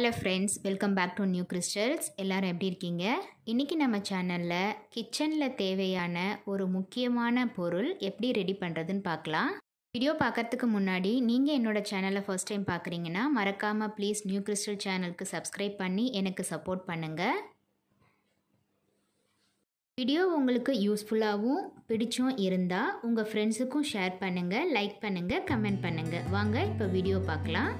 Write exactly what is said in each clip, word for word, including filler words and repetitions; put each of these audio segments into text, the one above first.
Hello friends, welcome back to new crystals. எல்லோரும் எப்படி இருக்கீங்க? இன்றைக்கி நம்ம சேனலில் கிச்சனில் தேவையான ஒரு முக்கியமான பொருள் எப்படி ரெடி பண்ணுறதுன்னு பார்க்கலாம். வீடியோ பார்க்குறதுக்கு முன்னாடி நீங்கள் என்னோடய சேனலை ஃபர்ஸ்ட் டைம் பார்க்குறீங்கன்னா மறக்காமல் ப்ளீஸ் நியூ கிறிஸ்டல் சேனலுக்கு சப்ஸ்கிரைப் பண்ணி எனக்கு சப்போர்ட் பண்ணுங்கள். வீடியோ உங்களுக்கு யூஸ்ஃபுல்லாகவும் பிடிச்சும் இருந்தால் உங்கள் ஃப்ரெண்ட்ஸுக்கும் ஷேர் பண்ணுங்கள், லைக் பண்ணுங்கள், கமெண்ட் பண்ணுங்கள். வாங்க இப்போ வீடியோ பார்க்கலாம்.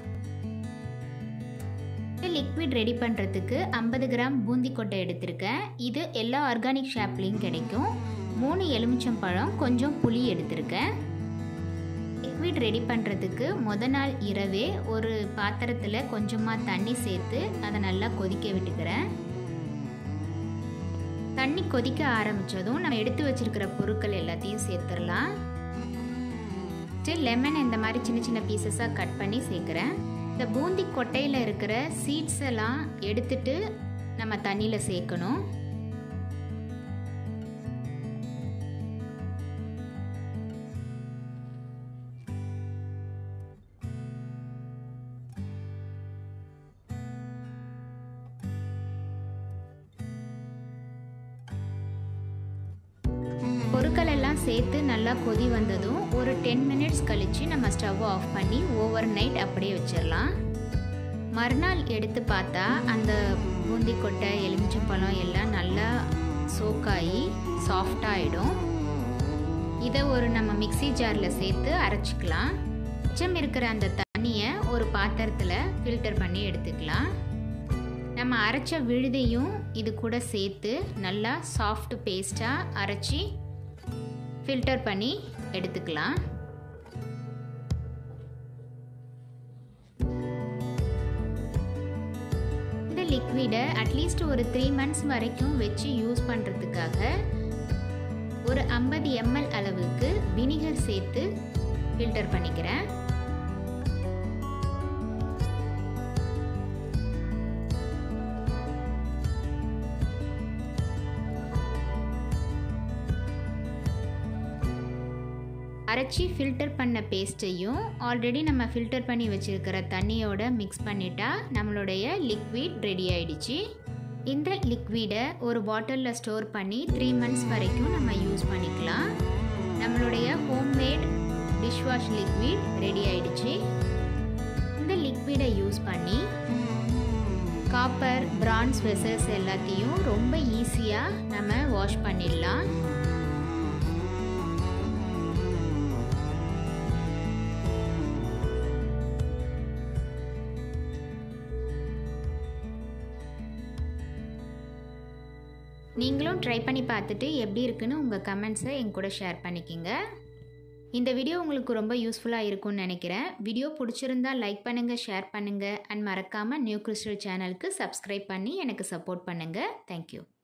லிக்விட் ரெடி பண்ணுறதுக்கு ஐம்பது கிராம் பூந்தி கொட்டை எடுத்திருக்கேன். இது எல்லா ஆர்கானிக் ஷாப்லேயும் கிடைக்கும். மூணு எலுமிச்சம்பழம், கொஞ்சம் புளி எடுத்திருக்கேன். லிக்விட் ரெடி பண்ணுறதுக்கு முத நாள் இரவே ஒரு பாத்திரத்தில் கொஞ்சமாக தண்ணி சேர்த்து அதை நல்லா கொதிக்க விட்டுக்கிறேன். தண்ணி கொதிக்க ஆரம்பித்ததும் நம்ம எடுத்து வச்சிருக்கிற பொருட்கள் எல்லாத்தையும் சேர்த்துடலாம். லெமன் இந்த மாதிரி சின்ன சின்ன பீசஸாக கட் பண்ணி சேர்க்குறேன். இந்த பூந்தி கொட்டையில் இருக்கிற சீட்ஸ் எல்லாம் எடுத்துட்டு நம்ம தண்ணியில் சேர்க்கணும். பொருட்கள் எல்லாம் சேர்த்து நல்லா கொதி வந்ததும் ஒரு டென் மினிட்ஸ் கழித்து நம்ம ஸ்டவ் ஆஃப் பண்ணி ஓவர் நைட் அப்படியே வச்சிடலாம். மறுநாள் எடுத்து பார்த்தா அந்த பூந்தி கொட்டை, எலுமிச்சம்பழம் எல்லாம் நல்லா சோக்காகி சாஃப்டாகிடும். இதை ஒரு நம்ம மிக்சி ஜாரில் சேர்த்து அரைச்சிக்கலாம். மிச்சம் இருக்கிற அந்த தண்ணியை ஒரு பாத்திரத்தில் ஃபில்டர் பண்ணி எடுத்துக்கலாம். நம்ம அரைச்ச விழுதையும் இது கூட சேர்த்து நல்லா சாஃப்ட் பேஸ்ட்டாக அரைச்சி ஃபில்டர் பண்ணி எடுத்துக்கலாம். இந்த லிக்விடை அட்லீஸ்ட் ஒரு த்ரீ மந்த்ஸ் வரைக்கும் வச்சு யூஸ் பண்ணுறதுக்காக ஒரு ஐம்பது எம்எல் அளவுக்கு வினிகர் சேர்த்து ஃபில்டர் பண்ணிக்கிறேன். அரைச்சி ஃபில்டர் பண்ண பேஸ்ட்டையும் ஆல்ரெடி நம்ம ஃபில்டர் பண்ணி வச்சுருக்கிற தண்ணியோட மிக்ஸ் பண்ணிட்டா நம்மளுடைய லிக்விட் ரெடி ஆகிடுச்சு. இந்த லிக்விடை ஒரு பாட்டிலில் ஸ்டோர் பண்ணி த்ரீ மந்த்ஸ் வரைக்கும் நம்ம யூஸ் பண்ணிக்கலாம். நம்மளுடைய ஹோம்மேட் டிஷ்வாஷ் லிக்விட் ரெடி ஆகிடுச்சு. இந்த லிக்விடை யூஸ் பண்ணி காப்பர், பிரான்ஸ் வெசல்ஸ் எல்லாத்தையும் ரொம்ப ஈஸியாக நம்ம வாஷ் பண்ணிடலாம். நீங்களும் ட்ரை பண்ணி பார்த்துட்டு எப்படி இருக்குன்னு உங்கள் கமெண்ட்ஸை என் கூட ஷேர் பண்ணிக்கிங்க. இந்த வீடியோ உங்களுக்கு ரொம்ப யூஸ்ஃபுல்லாக இருக்கும்னு நினைக்கிறேன். வீடியோ பிடிச்சிருந்தா லைக் பண்ணுங்கள், ஷேர் பண்ணுங்கள் அண்ட் மறக்காமல் நியூ கிறிஸ்டல் சேனலுக்கு சப்ஸ்கிரைப் பண்ணி எனக்கு சப்போர்ட் பண்ணுங்கள். தேங்க்யூ.